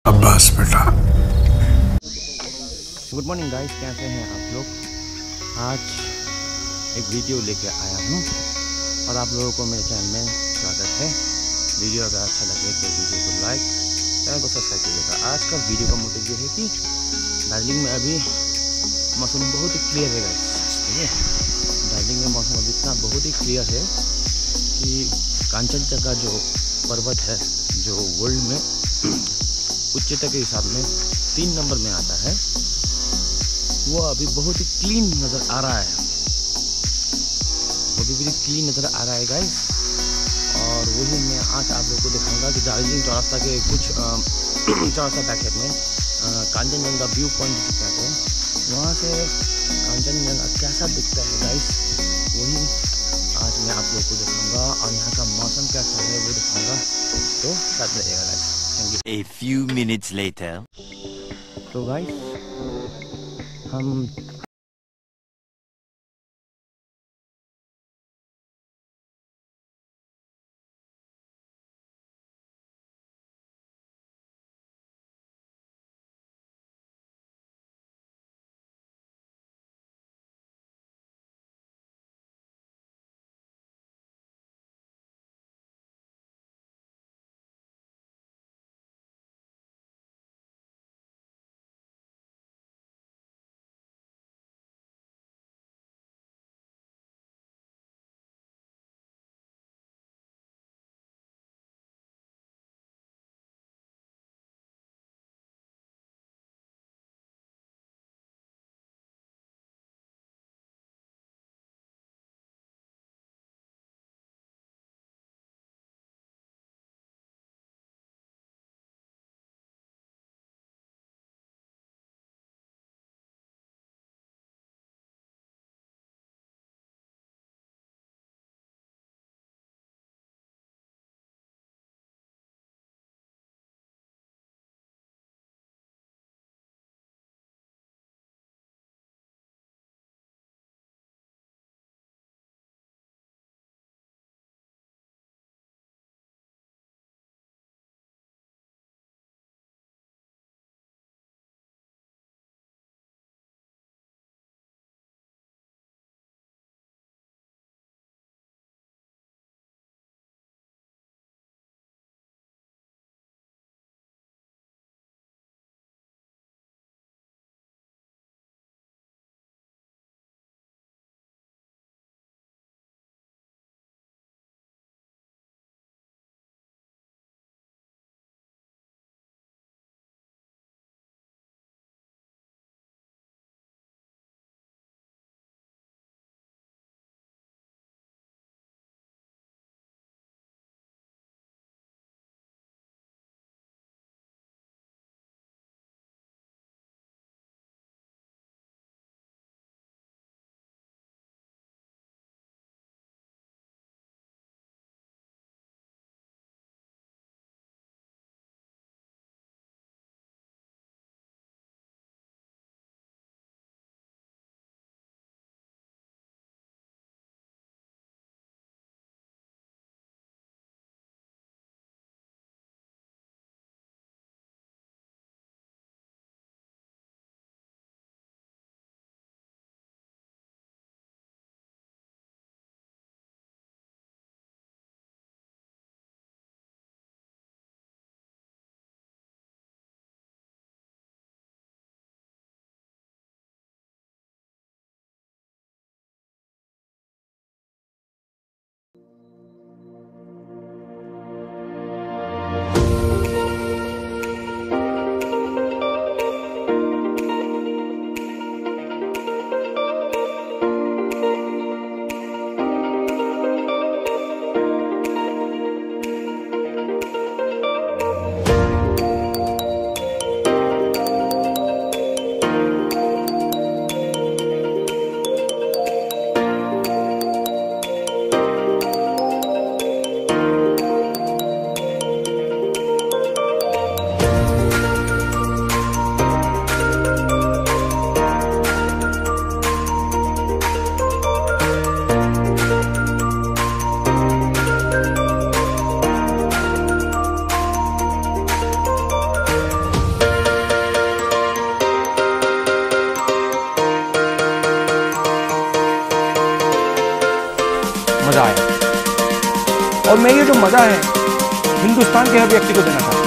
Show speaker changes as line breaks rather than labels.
अब्बास बेटा।
Good morning guys, कैसे हैं आप लोग। आज एक वीडियो लेके आया हूँ और आप लोगों को मेरे चैनल में स्वागत है। वीडियो अगर अच्छा लगे तो वीडियो को लाइक, चैनल को सब्सक्राइब कीजिएगा। आज का वीडियो का मोटिव ये है कि दार्जिलिंग में अभी मौसम बहुत ही क्लियर है गाइस। ठीक है, दार्जिलिंग में मौसम अभी इतना बहुत ही क्लियर है कि कांचनजंगा जो पर्वत है, जो वर्ल्ड में उच्चता के हिसाब में 3 नंबर में आता है, वो अभी बहुत ही क्लीन नज़र आ रहा है। वो भी बहुत क्लीन नज़र आ रहा है गाइस। और वही मैं आज आप लोगों को दिखाऊंगा कि दार्जिलिंग चौरास्ता के कुछ चौरास्ता बैकहेड में कांचनजंगा व्यू पॉइंट जिसे कहते हैं, वहाँ से कांचनजंगा कैसा दिखता है गाइस, वही आज मैं आप लोगों को दिखाऊंगा। और यहाँ का मौसम कैसा है वो दिखाऊंगा, तो साथ में रहेगा guys. Thank you.
A few minutes later.
तो गाइस हम
मज़ा आया। और मैं ये जो मज़ा है हिंदुस्तान के हर व्यक्ति को देना चाहता हूँ।